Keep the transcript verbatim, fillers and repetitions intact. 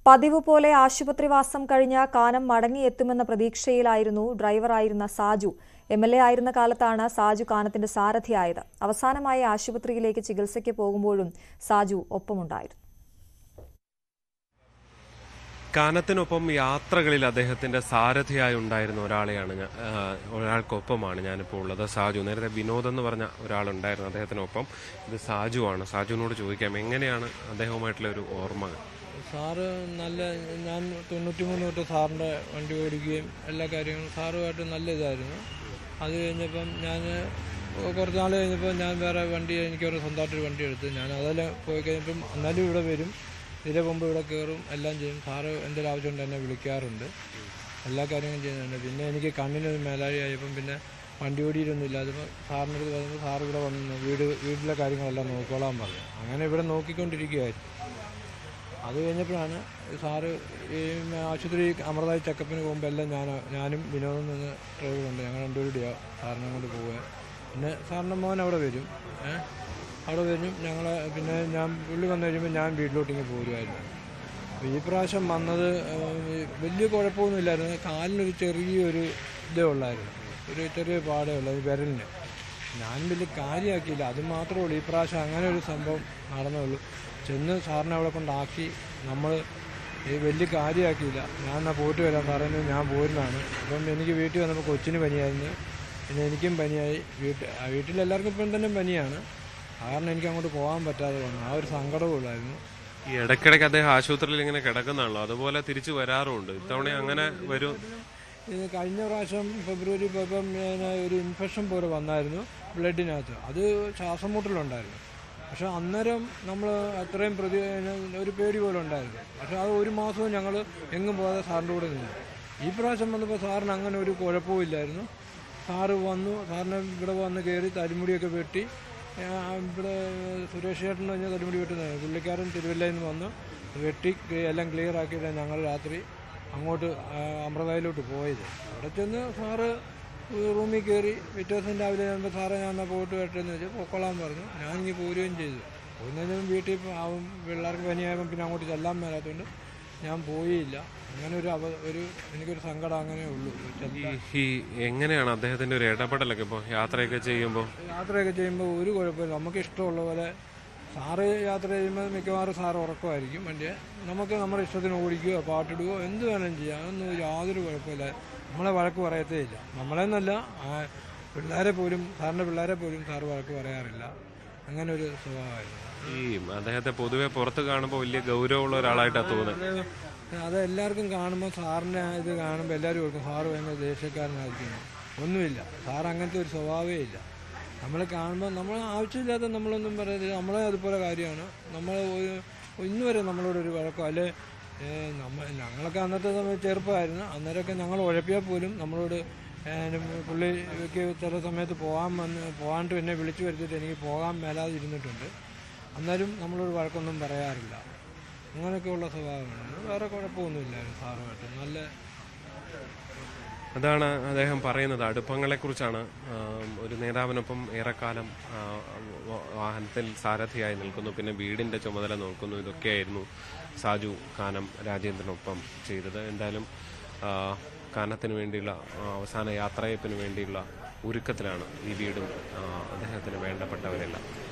പതിവ് പോലെ ആശുപത്രിവാസം കഴിഞ്ഞ കാനം മടങ്ങിയെത്തുമെന്ന പ്രതീക്ഷയിലായിരുന്നു ഡ്രൈവറായിരുന്ന സാജു. എം എൽ എ ആയിരുന്ന കാലത്താണ് സാജു കാനത്തിന്റെ സാരഥിയായത്. അവസാനമായി ആശുപത്രിയിലേക്ക് ചികിത്സയ്ക്ക് പോകുമ്പോഴും സാജു ഒപ്പമുണ്ടായിരുന്നു. കാനത്തിനൊപ്പം യാത്രകളിൽ അദ്ദേഹത്തിന്റെ സാരഥിയായി ഉണ്ടായിരുന്ന ഒരാളെയാണ് ഒരാൾക്കൊപ്പമാണ് ഞാനിപ്പോൾ ഉള്ളത്. സാജു. നേരത്തെ വിനോദ് എന്ന് പറഞ്ഞ ഒരാളുണ്ടായിരുന്നു അദ്ദേഹത്തിനൊപ്പം. ഇത് സാജുവാണ്. സാജുവിനോട് ചോദിക്കാം, എങ്ങനെയാണ് അദ്ദേഹവുമായിട്ടുള്ള ഒരു ഓർമ്മകൾ? സാറ് നല്ല, ഞാൻ തൊണ്ണൂറ്റി മൂന്ന് തൊട്ട് സാറിൻ്റെ വണ്ടി ഓടിക്കുകയും എല്ലാ കാര്യങ്ങളും സാറുമായിട്ട് നല്ല ഇതായിരുന്നു. അത് കഴിഞ്ഞപ്പം ഞാൻ കുറച്ച് നാൾ കഴിഞ്ഞപ്പോൾ ഞാൻ വേറെ വണ്ടി, എനിക്കൊരു സ്വന്തമായിട്ടൊരു വണ്ടി എടുത്ത് ഞാൻ അതെല്ലാം പോയി കഴിഞ്ഞപ്പം എന്നാലും ഇവിടെ വരും, ഇതിലെ മുമ്പ് ഇവിടെ കയറും, എല്ലാം ചെയ്യും. സാറ് എന്തെങ്കിലും ആവശ്യമുണ്ട് എന്നെ വിളിക്കാറുണ്ട്, എല്ലാ കാര്യങ്ങളും ചെയ്യുന്നുണ്ട്. പിന്നെ എനിക്ക് കണ്ണിനൊരു മേലാഴി ആയപ്പം പിന്നെ വണ്ടി ഓടിയിട്ടൊന്നും ഇല്ലാത്തപ്പോൾ സാറിൻ്റെ അടുത്ത് പറയുമ്പോൾ സാറ് ഇവിടെ വന്നു വീട് വീട്ടിലെ കാര്യങ്ങളെല്ലാം നോക്കിക്കോളാൻ പറഞ്ഞു. അങ്ങനെ ഇവിടെ നോക്കിക്കൊണ്ടിരിക്കുകയായിരുന്നു. അത് കഴിഞ്ഞപ്പോഴാണ് സാറ് ഈ ആശുപത്രി അമൃതായി ചെക്കപ്പിന് പോകുമ്പോൾ എല്ലാം ഞാൻ ഞാനും വിനോദം നിന്ന് ഡ്രൈവറുണ്ട്, ഞങ്ങൾ രണ്ടുപേരുടെയോ സാറിനെ കൊണ്ട് പോവുക. പിന്നെ സാറിൻ്റെ മോൻ അവിടെ വരും, ഏഹ് അവിടെ വരും. ഞങ്ങൾ പിന്നെ ഞാൻ പുള്ളി വന്നു കഴിയുമ്പോൾ ഞാൻ വീട്ടിലോട്ടിങ്ങ് പോരുമായിരുന്നു. അപ്പോൾ ഈ പ്രാവശ്യം വന്നത് വലിയ കുഴപ്പമൊന്നുമില്ലായിരുന്നു. കാലിനൊരു ചെറിയൊരു ഇതേ ഉള്ളായിരുന്നു, ഒരു ചെറിയ പാടേ ഉള്ളൂ വിരലിന്. ഞാൻ വലിയ കാര്യമാക്കിയില്ല, അത് മാത്രമേ ഉള്ളൂ. ഈ പ്രാവശ്യം അങ്ങനെ ഒരു സംഭവം നടന്നുള്ളൂ. ചെന്ന് സാറിനെ അവിടെ കൊണ്ടാക്കി നമ്മൾ വലിയ കാര്യമാക്കിയില്ല. ഞാൻ എന്നാൽ പോയിട്ട് വരാം സാറേ, ഞാൻ പോരുന്നതാണ്. അപ്പം എനിക്ക് വീട്ടിൽ വന്നപ്പോൾ കൊച്ചിന് പനിയായിരുന്നു, പിന്നെ എനിക്കും പനിയായി. വീട്ടിൽ വീട്ടിലെല്ലാവർക്കും ഇപ്പം തന്നെ പനിയാണ്. കാരണം എനിക്ക് അങ്ങോട്ട് പോകാൻ പറ്റാതെ വന്നു. ആ ഒരു സങ്കടവും ഉള്ളായിരുന്നു. ഈ ഇടയ്ക്കിടയ്ക്ക് അദ്ദേഹം ആശുപത്രിയിൽ ഇങ്ങനെ കിടക്കുന്നതാണല്ലോ, അതുപോലെ തിരിച്ചു വരാറുണ്ട്. ഇത്തവണ അങ്ങനെ വരും? ഇത് കഴിഞ്ഞ പ്രാവശ്യം ഫെബ്രുവരി പോയപ്പം ഒരു ഇൻഫെക്ഷൻ പോലെ വന്നായിരുന്നു ബ്ലഡിനകത്ത്. അത് ശ്വാസം മുട്ടലുണ്ടായിരുന്നു. പക്ഷെ അന്നേരം നമ്മൾ അത്രയും പ്രതി ഒരു പേടി പോലെ ഉണ്ടായിരുന്നു. പക്ഷെ അത് ഒരു മാസവും ഞങ്ങൾ എങ്ങും പോകാതെ സാറിൻ്റെ കൂടെ നിന്നു. ഈ പ്രാവശ്യം വന്നപ്പോൾ സാറിന് അങ്ങനെ ഒരു കുഴപ്പവും ഇല്ലായിരുന്നു. സാറ് വന്നു, സാറിന് ഇവിടെ വന്ന് കയറി തടിമുടിയൊക്കെ വെട്ടി. ഇവിടെ സുരേഷ് ചേട്ടൻ കഴിഞ്ഞാൽ തടിമുടി വെട്ടുന്നത്, പുള്ളിക്കാരൻ തിരുവല്ലയിൽ നിന്ന് വന്ന് വെട്ടി എല്ലാം ക്ലിയർ ആക്കിയിട്ട് ഞങ്ങൾ രാത്രി അങ്ങോട്ട് അമൃതായിലോട്ട് പോയത്. അവിടെ ചെന്ന് സാറ് റൂമിൽ കയറി പിറ്റേ ദിവസം രാവിലെ ആകുമ്പോൾ സാറേ ഞാൻ എന്നാൽ പോയിട്ട് വരട്ടെന്ന് വെച്ചാൽ പൊക്കോളാൻ പറഞ്ഞു. ഞാനിങ്ങനെ പോരുകയും ചെയ്തു. പോയിരുന്നതിനും വീട്ടിൽ ആവും പിള്ളേർക്ക് പനിയായപ്പോൾ പിന്നെ അങ്ങോട്ട് ചെല്ലാൻ മേലാത്തതുകൊണ്ട് ഞാൻ പോയില്ല. അങ്ങനെ ഒരു അവ ഒരു എനിക്കൊരു സങ്കടം അങ്ങനെ ഉള്ളൂ. ഈ എങ്ങനെയാണ് അദ്ദേഹത്തിൻ്റെ ഒരു ഇടപെടലൊക്കെ ഇപ്പോൾ യാത്രയൊക്കെ ചെയ്യുമ്പോൾ? യാത്രയൊക്കെ ചെയ്യുമ്പോൾ ഒരു കുഴപ്പമില്ല, നമുക്ക് ഇഷ്ടമുള്ള പോലെ. സാറ് യാത്ര ചെയ്യുമ്പോൾ മിക്കവാറും സാറ് ഉറക്കമായിരിക്കും വണ്ടിയെ. നമുക്ക് നമ്മുടെ ഇഷ്ടത്തിന് ഓടിക്കുകയോ പാട്ടിടുകയോ എന്ത് വേണം ചെയ്യാം, അതൊന്നും യാതൊരു കുഴപ്പമില്ല. നമ്മളെ വഴക്ക് പറയത്തേ ഇല്ല. നമ്മളെന്നല്ല, പിള്ളേരെ പോലും, സാറിൻ്റെ പിള്ളേരെ പോലും സാറ് വഴക്ക് പറയാറില്ല. അങ്ങനെ ഒരു സ്വഭാവമായിരുന്നു. ഈ അദ്ദേഹത്തെ പൊതുവെ പുറത്ത് കാണുമ്പോൾ വലിയ ഗൗരവമുള്ള ഒരാളായിട്ടാണ് തോന്നുന്നത്. അത് എല്ലാവർക്കും കാണുമ്പോൾ സാറിൻ്റെ ഇത് കാണുമ്പോൾ എല്ലാവരും ഓർക്കും സാറ് ഭയങ്കര ദേഷ്യക്കാരനായിരിക്കുന്നു. ഒന്നുമില്ല, സാറ് അങ്ങനത്തെ ഒരു സ്വഭാവമേ ഇല്ല. നമ്മൾ കാണുമ്പോൾ നമ്മൾ ആവശ്യമില്ലാത്ത നമ്മളൊന്നും പറയുന്നത് നമ്മളെ അതുപോലെ കാര്യമാണ്. നമ്മൾ ഇന്ന് വരെ നമ്മളോടൊരു വഴക്കോ അല്ലെ, നമ്മൾ ഞങ്ങളൊക്കെ അന്നത്തെ സമയത്ത് ചെറുപ്പമായിരുന്നു. അന്നേരമൊക്കെ ഞങ്ങൾ ഉഴപ്പിയാൽ പോലും നമ്മളോട് പുള്ളിക്ക് ചില സമയത്ത് പോകാൻ വന്ന് പോകാണ്ട് എന്നെ വിളിച്ചു വരുത്തിയിട്ട് എനിക്ക് പോകാൻ മേലാതെ ഇരുന്നിട്ടുണ്ട്. അന്നേരം നമ്മളൊരു വഴക്കൊന്നും പറയാറില്ല. അങ്ങനെയൊക്കെയുള്ള സ്വഭാവമാണ്. വേറെ കുഴപ്പമൊന്നുമില്ലായിരുന്നു സാറുമായിട്ട്. നല്ല അതാണ് അദ്ദേഹം പറയുന്നത്. അടുപ്പങ്ങളെക്കുറിച്ചാണ്. ഒരു നേതാവിനൊപ്പം ഏറെക്കാലം വാഹനത്തിൽ സാരഥിയായി നിൽക്കുന്നു, പിന്നെ വീടിൻ്റെ ചുമതല നോക്കുന്നു. ഇതൊക്കെയായിരുന്നു സാജു കാനം രാജേന്ദ്രനൊപ്പം ചെയ്തത്. എന്തായാലും കാനത്തിന് വേണ്ടിയുള്ള അവസാന യാത്രയപ്പിന് വേണ്ടിയുള്ള ഒരുക്കത്തിലാണ് ഈ വീടും അദ്ദേഹത്തിന് വേണ്ടപ്പെട്ടവരെല്ലാം.